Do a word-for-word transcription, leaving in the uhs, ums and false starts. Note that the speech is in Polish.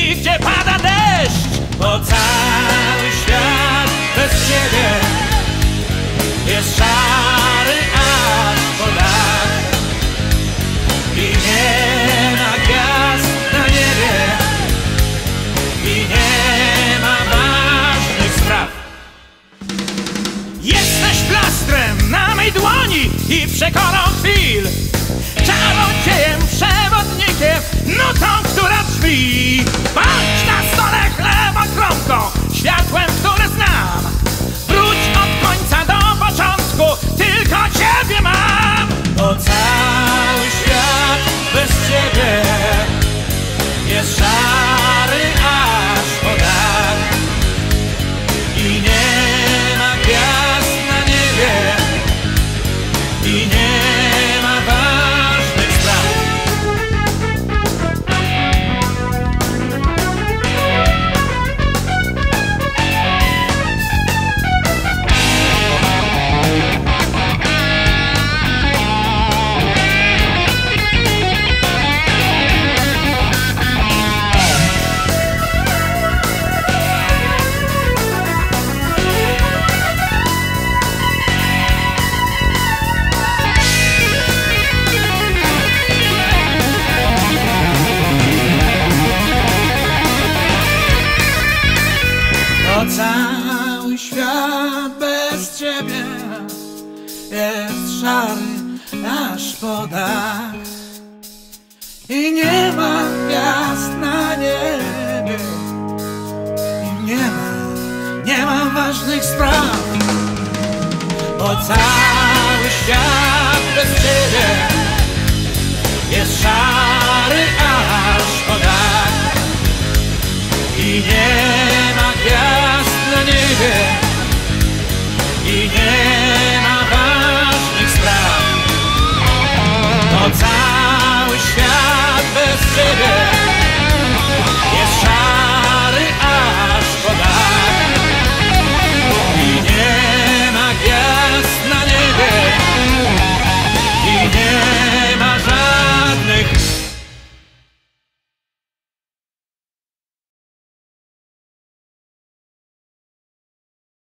i gdzie pada deszcz, bo cały świat bez ciebie jest szary aż po dach i nie ma gwiazd na niebie i nie ma ważnych spraw. Jesteś plastrem na mej dłoni i przekoną chwil, czarodziejem, przewodnikiem, nutą, która drzwi. Bądź na stole chlebokronką, światłem, które znam. Wróć od końca do początku, tylko ciebie mam. Bo cały świat bez ciebie jest szary aż po dach i nie ma gwiazd na niebie i nie ma ważnych spraw. Cały świat bez ciebie jest szary aż po dach i nie ma gwiazd na niebie i nie ma, nie ma ważnych spraw. Bo cały świat bez ciebie jest szary